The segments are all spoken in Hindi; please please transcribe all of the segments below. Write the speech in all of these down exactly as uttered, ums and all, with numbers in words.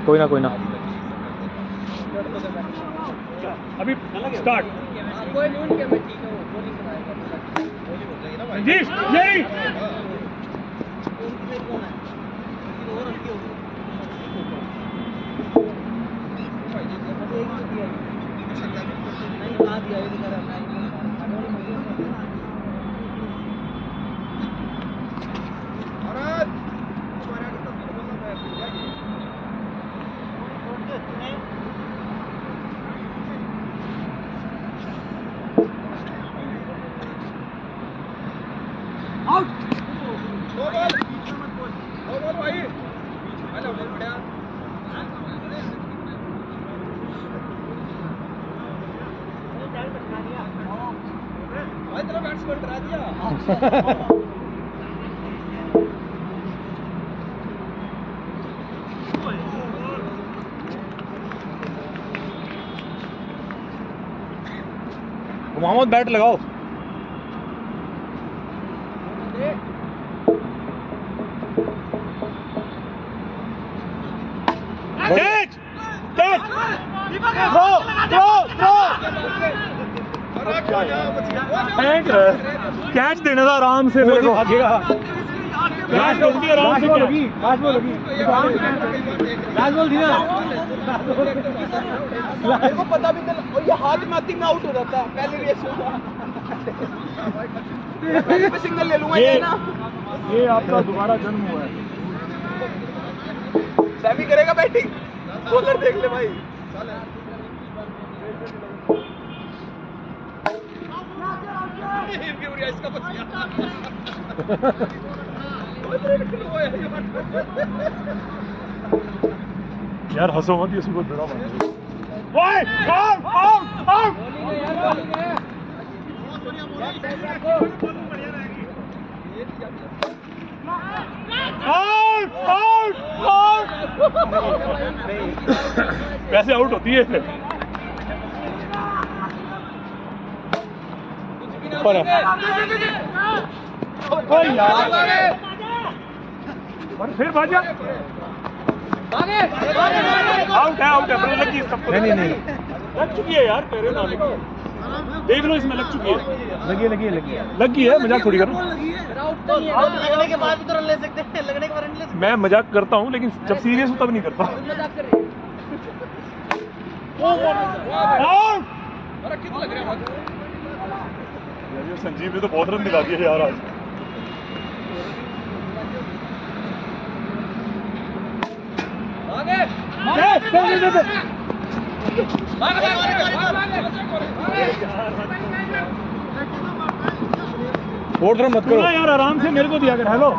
कोई ना कोई ना अभी स्टार्ट जी यही मोहम्मद बैट लगाओ catch catch throw throw throw catch देने का आराम से मेरे को भागेगा कैच जल्दी आराम से लगी लास्ट बॉल लगी लास्ट बॉल थी ना मेरे को पता भी नहीं और ये हाथ में आती में आउट हो जाता है पहले रेस पहले पे सिंगल ले लूंगा ये ना ये आपका दोबारा जन्म हुआ है सैमी करेगा बैटिंग बॉलर देख ले भाई इसका बचिया यार हंसो मत ये सुबह बड़ा बात ओए out out out out out out वैसे आउट होती है पर ओए यार और फिर भाजा आउट है आउट है बड़ी लगी सबको नहीं नहीं नहीं लग चुकी है यार तेरे नाल देख लो इसमें लग चुकी है लगी लगी लगी लगी है मजाक थोड़ी कर रहा हूं लगने के बाद भी तो रन ले सकते हैं लगने के बाद नहीं ले सकते मैं मजाक करता हूँ लेकिन जब सीरियस हूँ तब नहीं करता मजाक कर रहे आउट अरे कितना लग रहा है ये संजीव ने तो बहुत रन दिला दिए यार आज आगे फोर्थ रन मत करो यार आराम से मेरे को दिया कर हेलो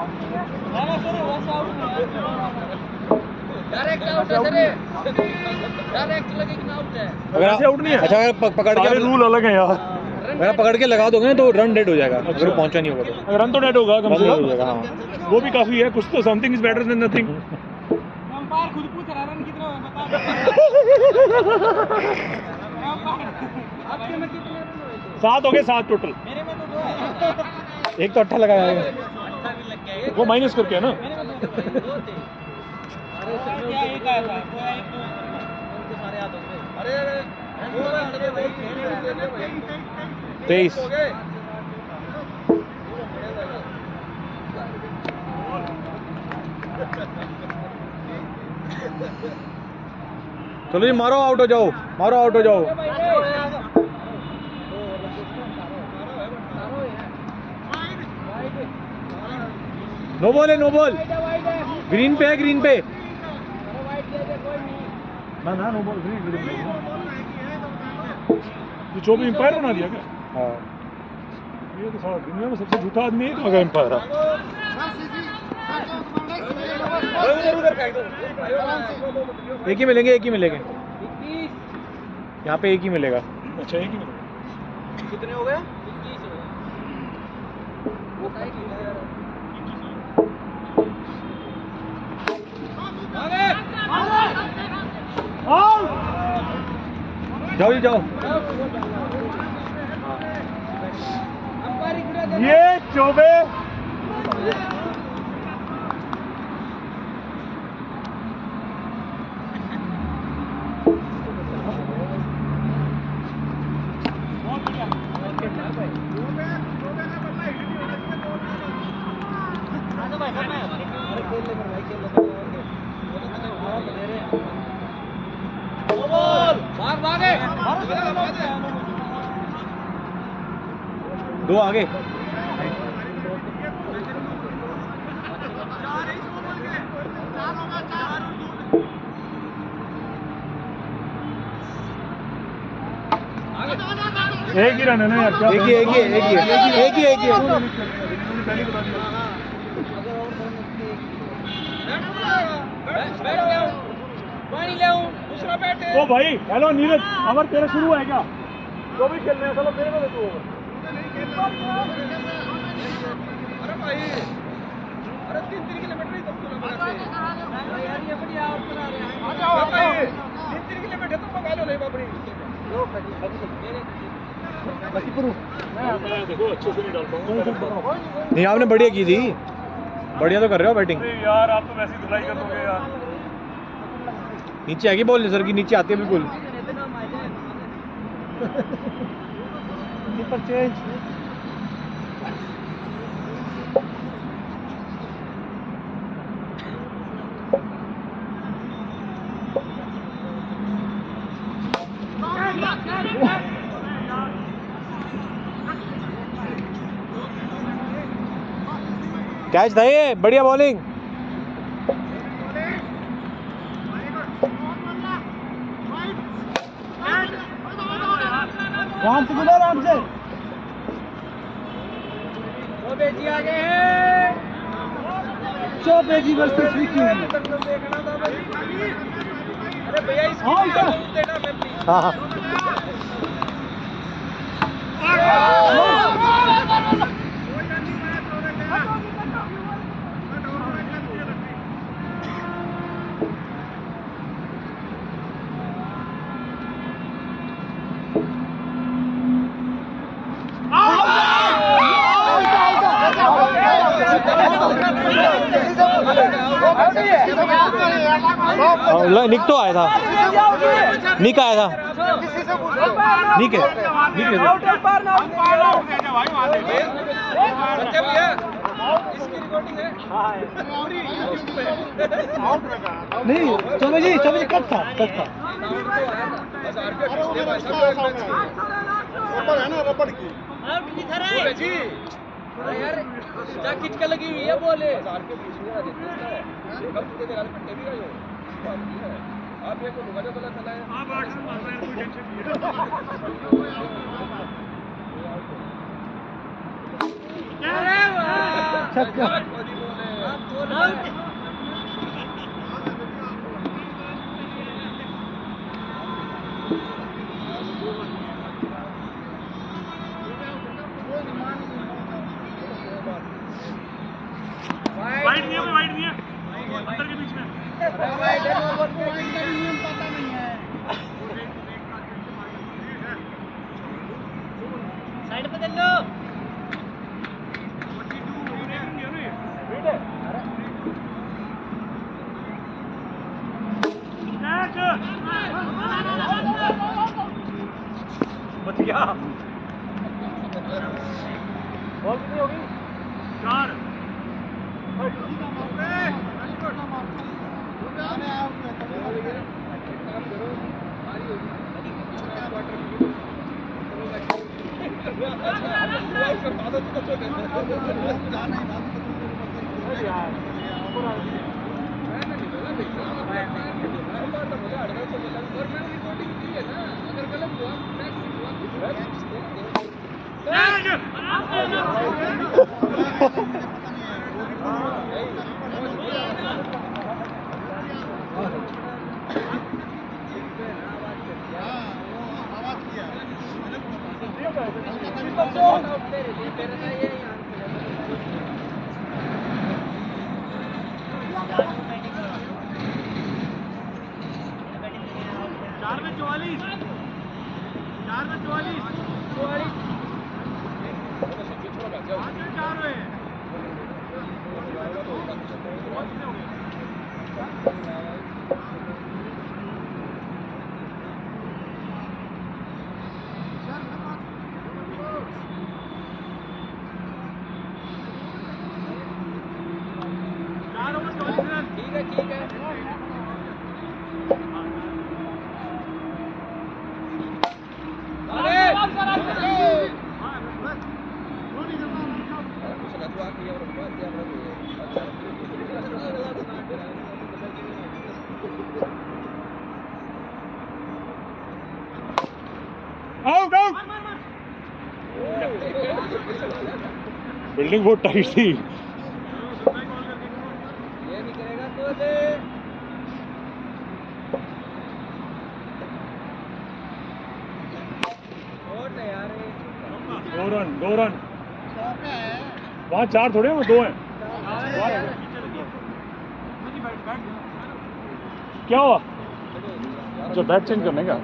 डायरेक्ट आउट है सर डायरेक्ट लगेगा आउट है अगर ऐसे आउट नहीं है अच्छा अगर पकड़ के सारे रूल अलग हैं यार अगर पकड़ के लगा दोगे ना तो रन डेड हो जाएगा अगर पहुंचा नहीं होगा तो रन तो डेड होगा कम से रन हो कम जाएगा हाँ वो भी काफी है कुछ तो something is better than nothing umpire खुद पूछ रहा रन कितना हुआ बता आपके में कितने रन हुए थे सात हो गए सात टोटल मेरे में तो दो है एक तो अट्ठा लगाया है अट्ठा भी लग गया वो माइनस करके है ना मेरे में तो दो थे अरे क्या एक आया था वो एक दो सारे याद होंगे अरे अरे वो अरे भाई तेईस चलो जी मारो आउट हो जाओ मारो आउट हो जाओ नो बॉल है नो बॉल ग्रीन पे है ग्रीन पे ना ना नो बॉल ग्रीन ग्रीन ये जो भी एम्पायर बना दिया क्या हाँ ये तो सारा दुनिया में सबसे झूठा आदमी है तो लगा एम्पायर है एक ही मिलेंगे एक ही मिलेंगे यहाँ पे एक ही मिलेगा अच्छा एक ही मिनट कितने हो गए जाओ जी जाओ ये चौबे दो आगे। एक ही रन है ना यार, क्या एक ही एक ही एक ही एक ही एक ही पहले बता दिया। ओ भाई हेलो नीरज, अमर तेरा शुरू है क्या? जो भी खेलने हैं चलो मेरे को दे तू ओवर। अरे भाई, अरे तीन तीन किलोमीटर ही तुम चलो बगल से यार, ये बढ़िया और चला रहे हैं। आ जाओ भाई, तीन तीन किलोमीटर तुम मंगा लो नहीं बाबरी। देखो अच्छे से नहीं डाल पाऊंगा। नहीं आपने बढ़िया की थी, बढ़िया तो कर रहे हो बैटिंग। अरे यार आप तो वैसी धुलाई कर दोगे यार। नीचे आएगी बॉल सर की, नीचे आती है बिल्कुल। चेंज कैच था ये, बढ़िया बॉलिंग। आराम से बोलो, आराम से। वो बेजी आ गए हैं। चो बेजी वर्सेस विकी। देखना था भाई। अरे भैया इसको देना मैं प्लीज। हाँ हाँ निक तो आया था, निक आया था, निक है, निक है। इसकी रिकॉर्डिंग है। नहीं चौबे जी, चौबे जी कब था, कब था? रबड़ है ना, रबड़ की आउट की तरह जी। अरे यार क्या खिचका लगी हुई है बोले हजार के बीच में कब तुझे तेरा फट्टे भी गए हो आप ये को लुगाने वाला चला है। हां बात मार रहा है, कोई टेंशन नहीं है। अरे वाह छक्का बोले आउट। वाइड नहीं है, वाइड नहीं है, अंदर के बीच में। वाइड है, वो नियम पता नहीं है। साइड पे चल लो। बच गया। बॉल कितनी होगी? चार। चार में चौवालीस, चार में चौवालीस, चौवालीस चार में चार ओवर चौवालीस रन। बिल्डिंग बहुत टाइट थी। ये नहीं करेगा तो दे और यार दो रन दो रन वहाँ चार थोड़े हैं, वो दो हैं। क्या हुआ? जो बैट चेंज करने का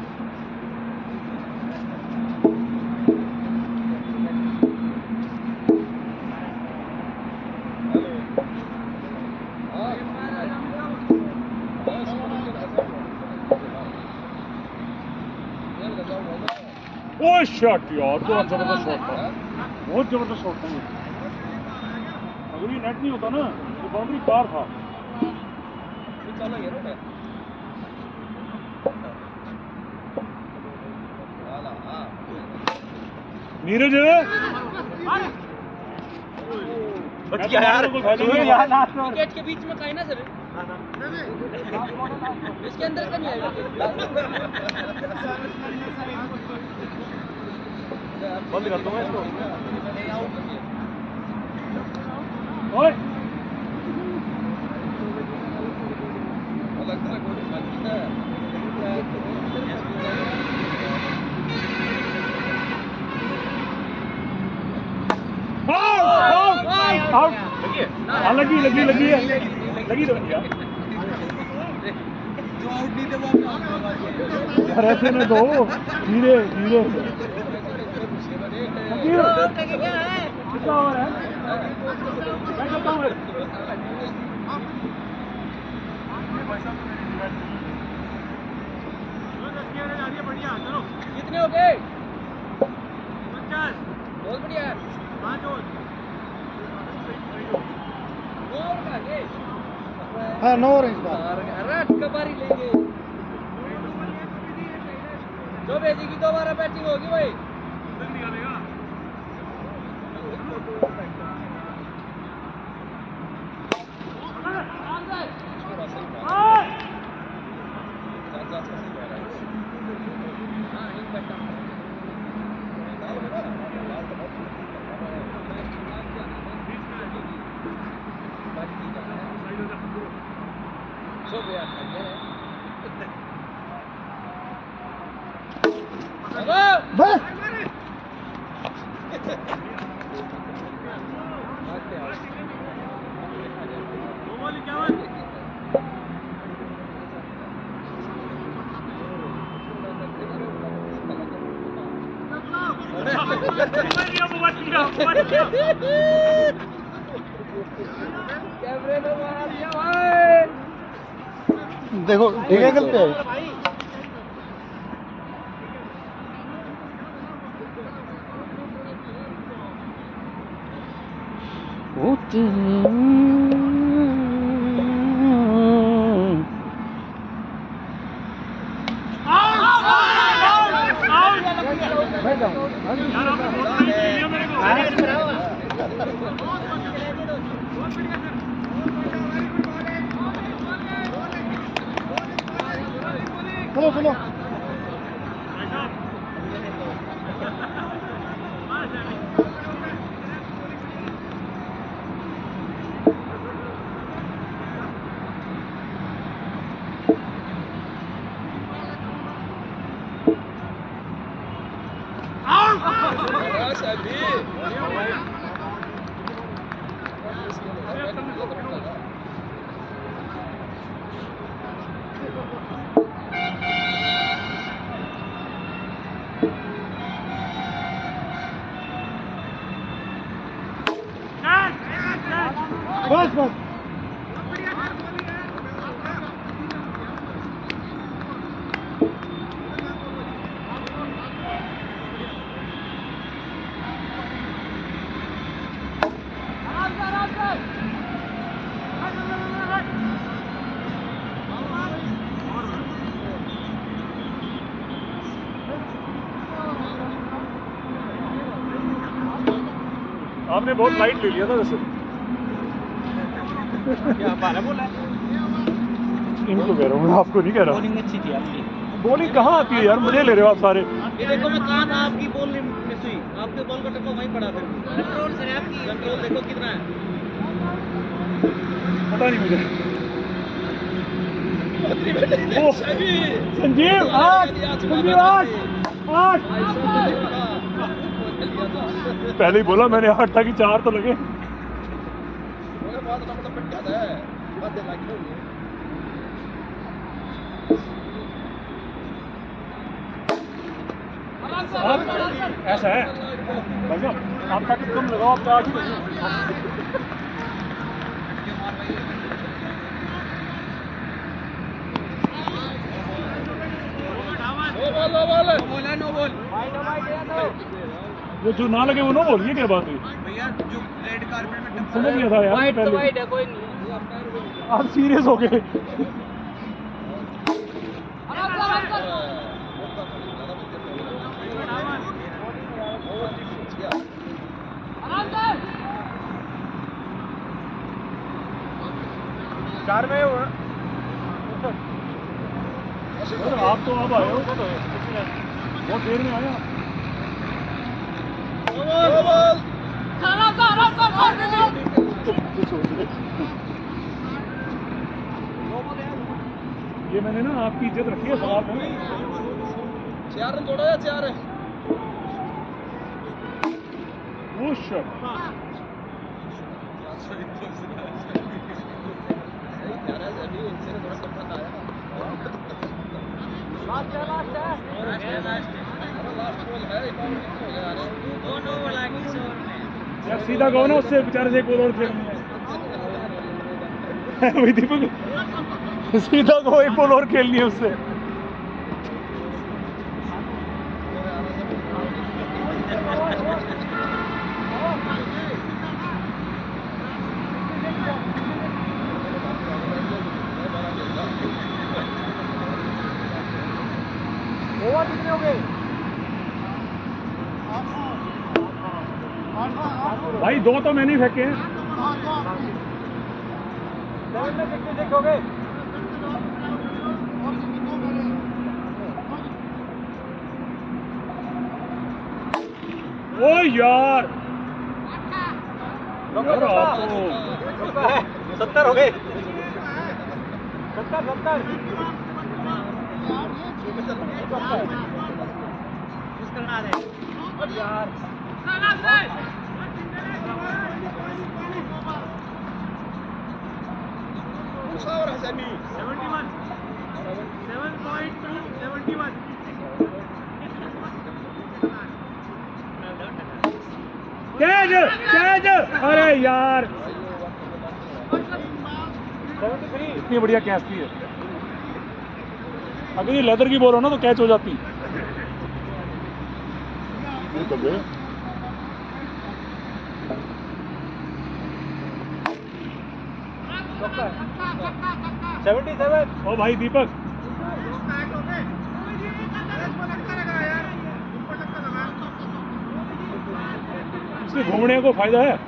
वो शॉट यार, बहुत जबरदस्त शॉट था, बहुत जबरदस्त शॉट था। अगर ये नेट नहीं होता ना तो बाउंड्री पार था। चलो ये रोड है नीरज बच गया यार, विकेट के बीच में कहीं ना सर, इसके अंदर का नहीं आएगा। बंद कर दूंगा इसको। ओए अलग तरह कोई शांति है। आउट। हाँ लगी लगी लगी है, लगी तो यार। जो आउट नहीं थे वो यार ऐसे में दो धीरे धीरे। क्या है? कितना ओवर है? मैं करता हूँ। कितने हो गए? बहुत बढ़िया। हाँ नौ ओवर इस बार। रट कबारी लेंगे। जो भेजेगी दोबारा बैटिंग होगी भाई। बस कैमरे में मार दिया भाई। देखो ठीक है गलती है। चलो चलो बस बस आपने बहुत लाइट ले लिया था वैसे। क्या बारह बोला? इनको कह रहा हूँ, आपको नहीं कह रहा। बॉलिंग अच्छी थी आपकी। बॉलिंग कहाँ आती है यार, मुझे ले रहे हो आप सारे। ये देखो मैं कहा था आपकी बॉल में हुई, आपके बॉल का टप्पा वहीं पड़ा फिर कंट्रोल सर आपकी कंट्रोल देखो कितना है पता नहीं मुझे। ओ संजीव आठ संजीव आठ आठ पहले ही बोला मैंने आठ था कि चार तो लगे। आप ऐसा है भैया आप ताकि कम लगाओ आप आठ ही बजे। वो जो ना लगे वो नो बोल, ये क्या बात है भैया जो रेड कारपेट में समझ गया था यार वाइट तो पहले। वाइट है कोई नहीं आप सीरियस हो गए। चार में आप तो अब आए हो बहुत देर में आया। ये मैंने ना आपकी इज्जत रखी है सवाल में। चार रन तोड़ा या चार है वो शॉट यार सीधा कहो ना उससे बेचारे से एक बॉल और खेलनी है। वही दीपक सीधा कहो एक बॉल और खेलनी है उससे। ओवर कितने हो गए? भाई दो तो मैंने ही फेंके हैं। सेवन में कितने सिक्स हो गए? ओ यार यार आप तो सत्तर हो गए। सत्तर सत्तर यार कैच कैच अरे यार इतनी बढ़िया कैच थी है। अगर ये लेदर की बॉल हो ना तो कैच हो जाती। Seventy seven. ओ भाई दीपक इससे घूमने को फायदा है।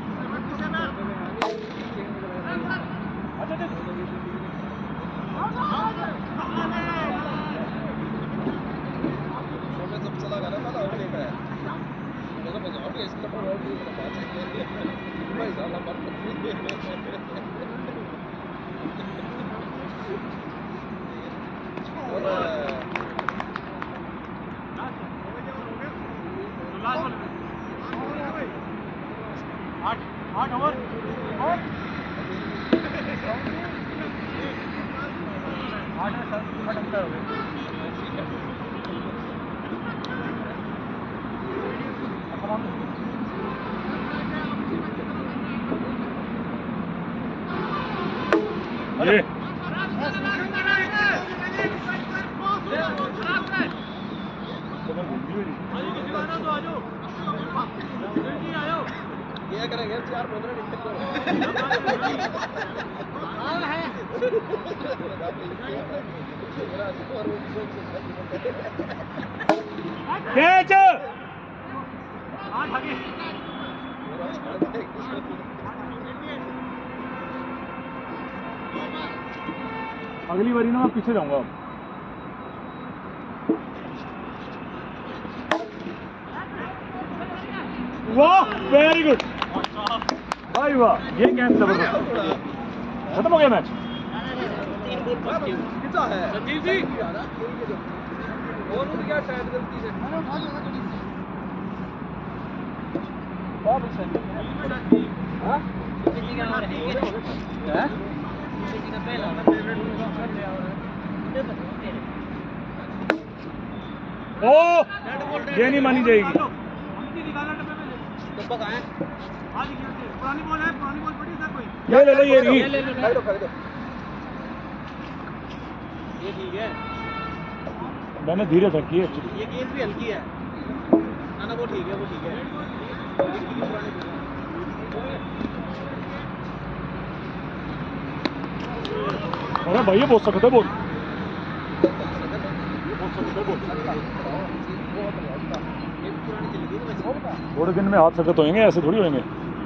आठ आठ ओवर आठ में सर पटकता हो गए। ये ये करेंगे चार पंद्रह कैच अगली बारी ना मैं पीछे जाऊंगा अब। वाह वेरी गुड भाई वाह, ये कैच जबरदस्त। खत्म हो गया मैच। तीन बॉल बाकी है संजीव जी और क्या शायद गलती से बहुत अच्छा हां किसी का और है हैं किसी का पहला फेवरेट ओ ये नहीं मानी जाएगी। तो पक आए पुरानी बॉल है, पुरानी बॉल पड़ी सर कोई। ये ले लो, ये रही। ले लो खरीदो खरीदो ये ठीक है। मैंने धीरे से की एक्चुअली। ये गेंद भी हल्की है ना ना वो ठीक है वो ठीक है अरे भाई ये बहुत सख्त है, बहुत बहुत सख्त है बहुत। थोड़े दिन में हाथ सख्त होंगे, ऐसे थोड़ी होंगे।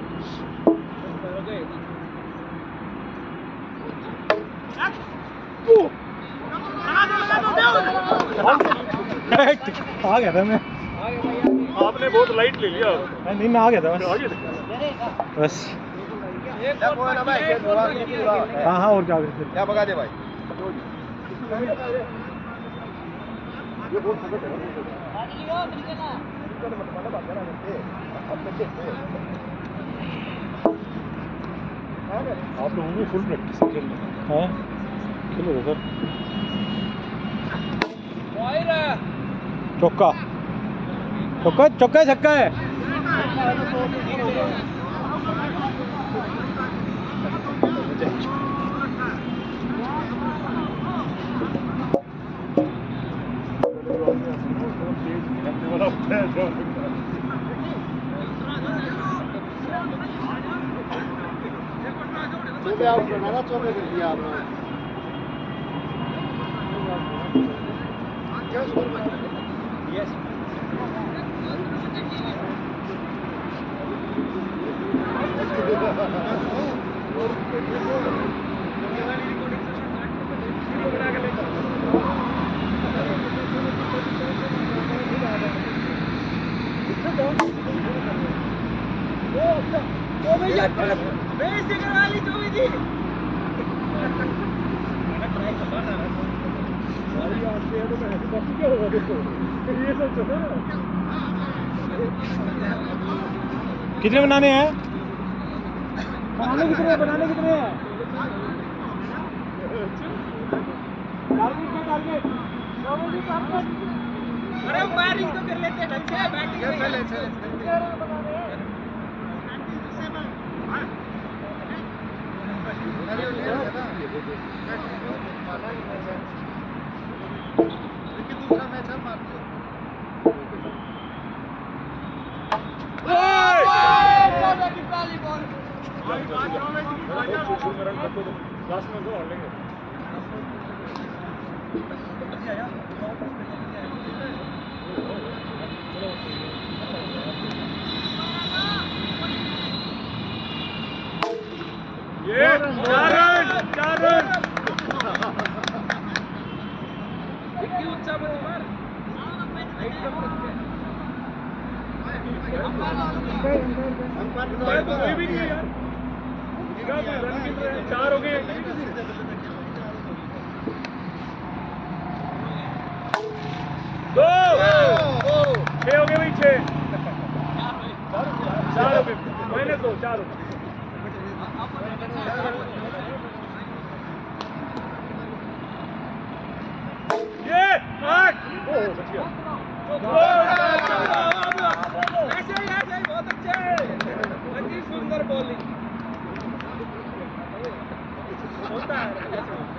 आ गया था मैं। आपने बहुत लाइट ले लिया। नहीं मैं आ गया था बस। आगे बस हाँ हाँ और क्या करते क्या भगा दे भाई आप लोगों को फुल प्रैक्टिस है खेलने में। हाँ खेलो सर। चौका चौका चौका है छक्का है। चौके आउट करना ना, चौके कर दिया आपने। यस ओ भैया बेइज्जती करा ली चौबी जी ट्राई कर रहा है भाई आपसे है तो मैं बस क्या होगा देखो ये सब चला। कितने बनाने हैं? बनाने कितने बनाने कितने हैं? टारगेट क्या टारगेट? अरे बैटिंग तो कर लेते ढंग से बैटिंग पहले से दूसरा मैच हम मारते हैं। ये चार रन चार रन विक्की उच्चा मत मार हाइट कम रख तो कोई भी नहीं है यार। निगाह पे रन गिन रहे हैं, चार हो गए। दो छह हो गए भाई, छह चार हो गए माइनस दो चार हो गए। ये आठ ओ बच गया। ऐसे ही ऐसे ही बहुत अच्छे अति सुंदर बॉलिंग होता है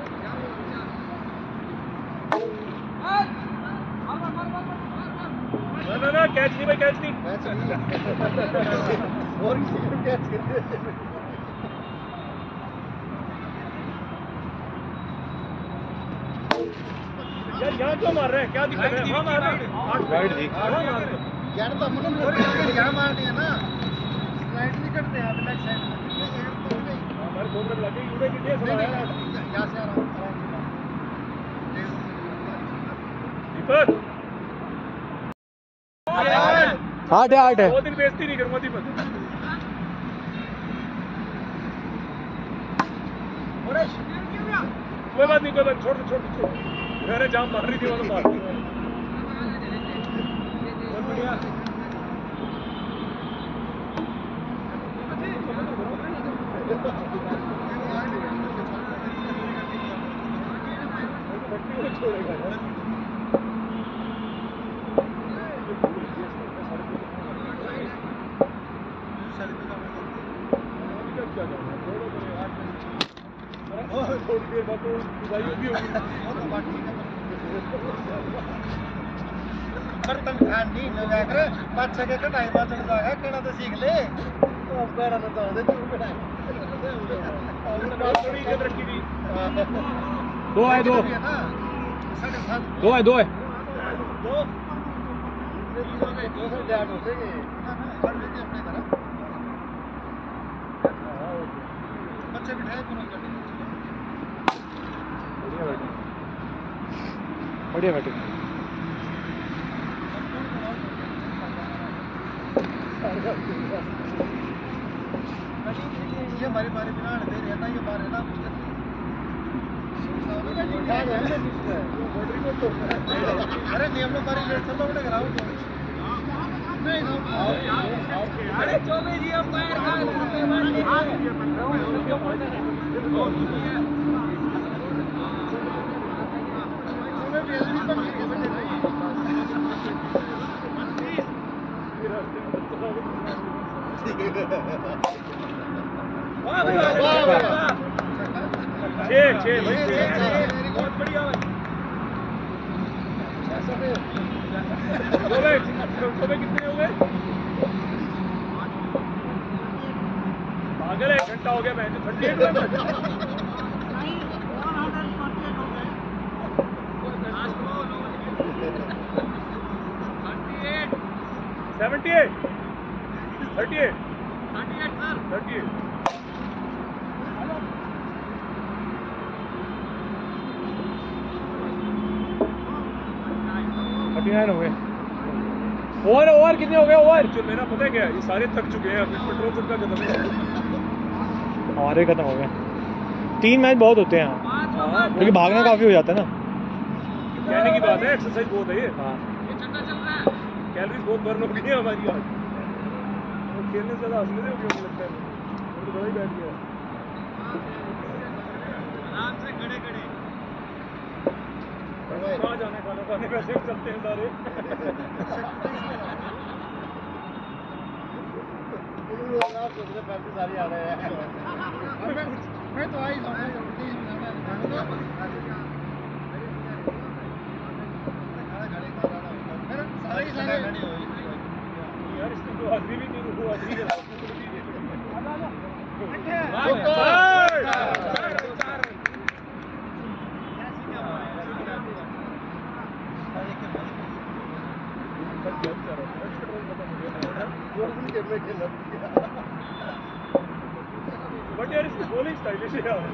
ना ना ना कैच नहीं भाई, कैच नहीं। मैच और किसी को कैच करते यार यहाँ क्यों मार रहे हैं, क्या दिक्कत है? वहाँ मार रहे हैं राइट दी। वहाँ मार रहे हैं। यार तो हमने यहाँ मार दिया ना, राइट नहीं करते यहाँ पे, लेफ्ट साइड हमारे फोन पर लगे यूडे की टीम सुना है यहाँ से आ रहा हूँ। दीपक आठ है आठ है। दो दिन बेइज्जती नहीं करूंगा दीपक। कोई बात नहीं कोई बात छोड़ छोड़ छोड़ मेरे जाम मार रही थी वालों मार बढ़िया छोड़ेगा थोड़ी देर बाद तो भी होगी बर्तन खान नहीं लगा कर पाँच छः के कटाई बाचन जाएगा कहना तो सीख ले तो अब कहना तो चाहते तू कटाई थोड़ी इज्जत रखी थी। दो है दो साढ़े सात दो है दो है दो दो सौ डेढ़ होते हैं अपने तरह बच्चे बिठाए दोनों कर बढ़िया बैटिंग बढ़िया बैटिंग ये हमारे बारे बिना दे रहे ना ये बारे ना अरे नियम लो बारी लेट चलो बड़े ग्राउंड नहीं अरे चौबे जी अंपायर का छः छः भाई छः बहुत बढ़िया भाई हो गए सुबह कितने हो गए पागल है एक घंटा हो गया मैं thirty eight seventy eight thirty eight thirty eight thirty nine हो गए। ओवर ओवर कितने हो गए ओवर? जो मेरा पता है क्या ये सारे थक चुके हैं अपने पेट्रोल सबका खत्म है हमारे खत्म हो गए। तीन मैच बहुत होते हैं यहाँ क्योंकि भागना काफी हो जाता है ना। कहने की बात है एक्सरसाइज बहुत है ये हाँ कैलोरीज बहुत बर्न हो गई है हमारी आज और खेलने से ज़्यादा हंसने से हो गया मुझे लगता है मुझे तो बड़ा ही बैठ गया आराम से खड़े खड़े कहाँ जाना है खाना खाने वैसे भी चलते हैं सारे पैसे सारे आ रहे हैं मैं तो आई सारे सारे यार इसमें तो हाजिरी भी नहीं हुआ हाजिरी के बट यार इसकी बॉलिंग स्टाइलिश है यार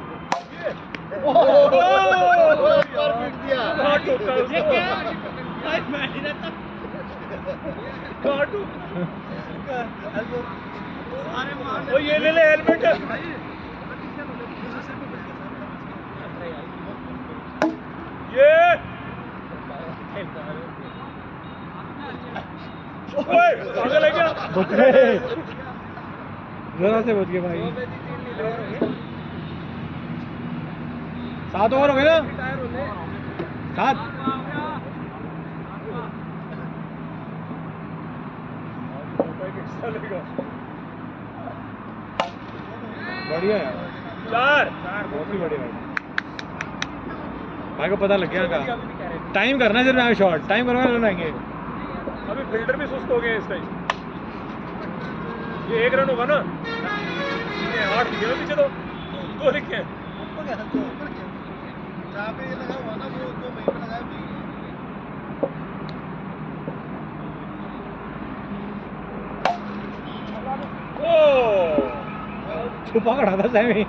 ये ले ले हेलमेट ये पागल है क्या बच गए जरा से बच गए भाई। सात ओवर हो गए ना सात बढ़िया यार चार बहुत ही बढ़िया भाई भाई को पता लग गया का टाइम करना सिर्फ यहाँ शॉट टाइम करवा रन आएंगे। अभी फील्डर भी सुस्त हो गए इस टाइम ये एक रन होगा ना ये आठ लिखे हैं पीछे दो दो लिखे हैं जहाँ पे ये लगा हुआ ना वो दो वहीं पे लगाया ओ छुपा खड़ा था सैमी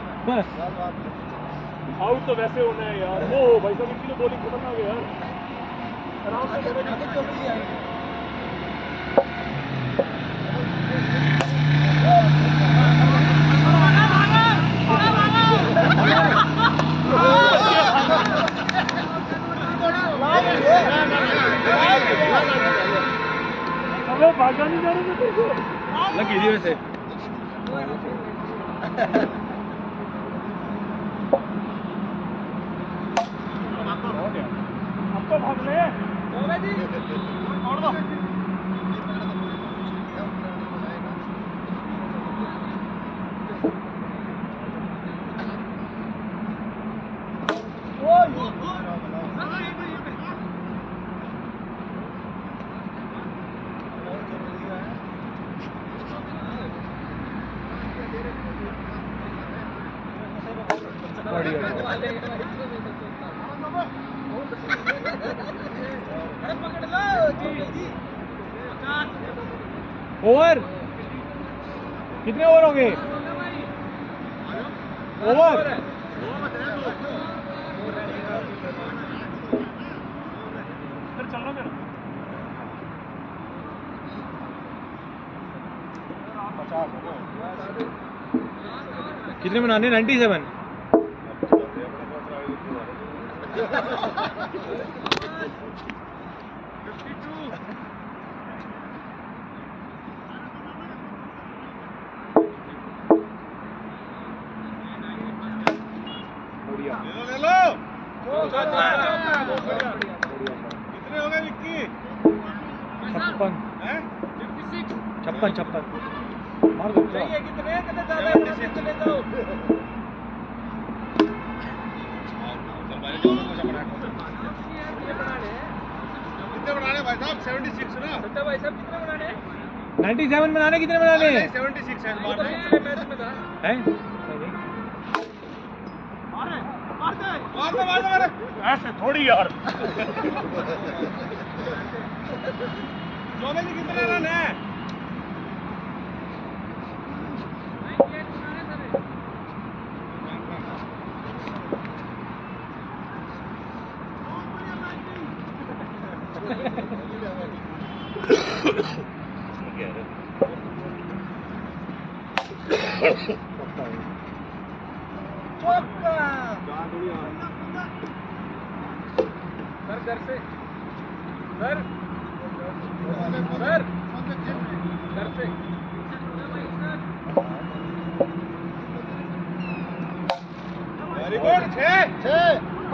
आउट तो वैसे होना है यार वो भाई साहब इनकी तो बॉलिंग खतरनाक है यार आराम से भागा नहीं जा रहे थे तेरे लगी थी वैसे अब तो भाग ले छोड़ दो ओवर कितने ओवर होंगे ओवर फिर चलना मेरा कितने बनाने नाइन्टी सेवन ले लो कितने हो गए विक्की छप्पन हैं छप्पन छप्पन मार दो चाहिए कितने कितने ज्यादा है कितने जाओ कितने बनाने भाई साहब सेवेंटी सिक्स ना सट्टा भाई साहब कितने बनाने हैं नाइन्टी सेवन बनाने कितने बनाने हैं सेवेंटी सिक्स है वो तो पिछले मैच में था हैं मार दे मार दे मार दे ऐसे थोड़ी यार चौबे जी कितने रन है सर घर से सर सर घर से वेरी गुड छह छह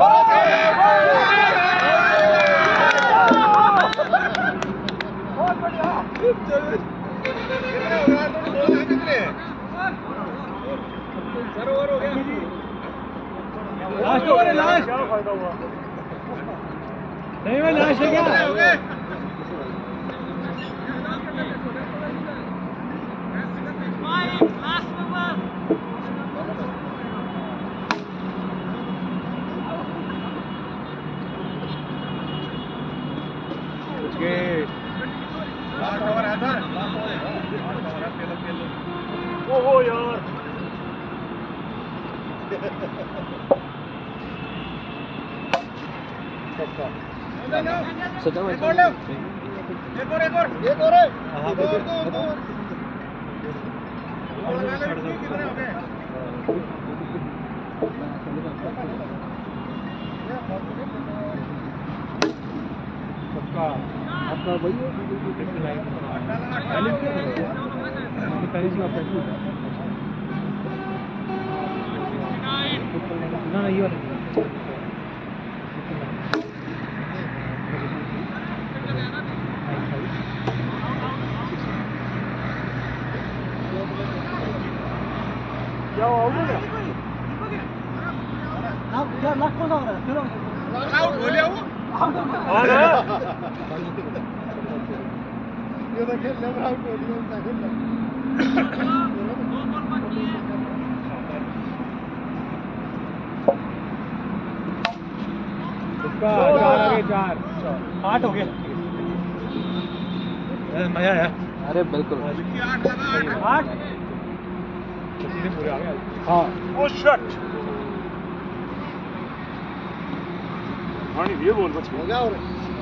बहुत बढ़िया कितने हो गए कितने सर ओवर हो गया लास्ट ओवर है लास्ट क्या फायदा हुआ नहीं भाई लास्ट है क्या हो गए लास्ट ओवर है सर लास्ट ओवर है लास्ट ओवर है खेलो खेलो ओहो यार सच्चा भाई एक और लो एक और एक और एक और हाँ, दो बिल्कुल, दो दो बताओ। और लगा ले विक्की, कितने हो गए सबका आपका वही है पहले पहले से आपका ना ना ये वाला क्या हो गया आउट हो लिया वो हाँ ना ये तो खेल लेबर आउट हो लिया उसका खेल उसका चार आगे चार आठ हो गया मजा आया अरे बिल्कुल विक्की आठ लगा आठ आठ सीधे पूरे आ गए हाँ वो शट हाँ नहीं ये बोल बस हो गया और